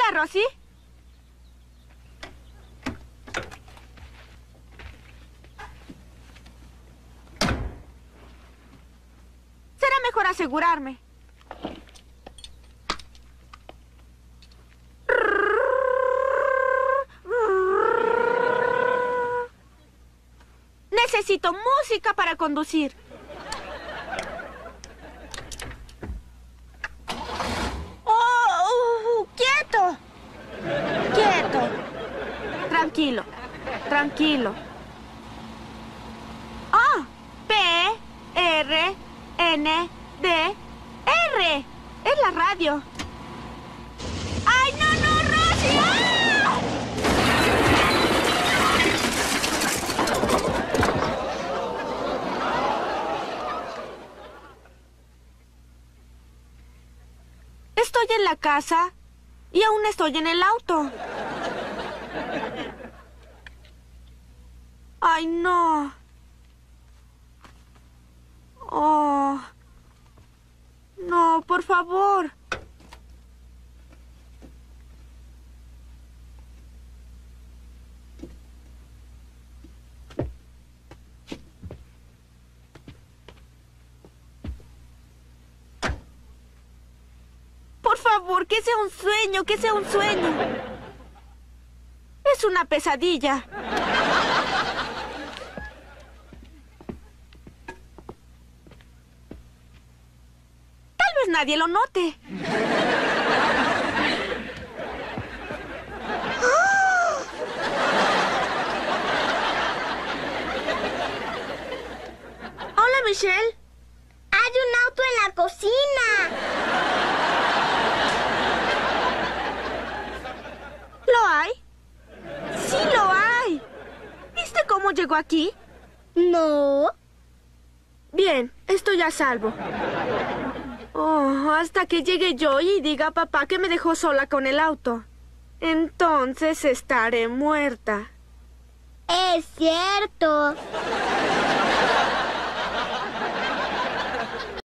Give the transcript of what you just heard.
Hola, Rosie. Será mejor asegurarme. Necesito música para conducir. ¡Oh! ¡Quieto! ¡Quieto! Tranquilo, tranquilo. ¡Ah! P, R, N, D, R. Es la radio. ¡Ay, no, no, Rosie! ¡Ah! Estoy en la casa y aún estoy en el auto. ¡Ay, no! ¡Oh! No, por favor. Por favor, que sea un sueño, que sea un sueño. Es una pesadilla. Tal vez nadie lo note. Hola, Michelle. ¡Hay un auto en la cocina! ¿Lo hay? ¡Sí lo hay! ¿Viste cómo llegó aquí? No. Bien, estoy a salvo. Oh, hasta que llegue yo y diga a papá que me dejó sola con el auto. Entonces estaré muerta. Es cierto.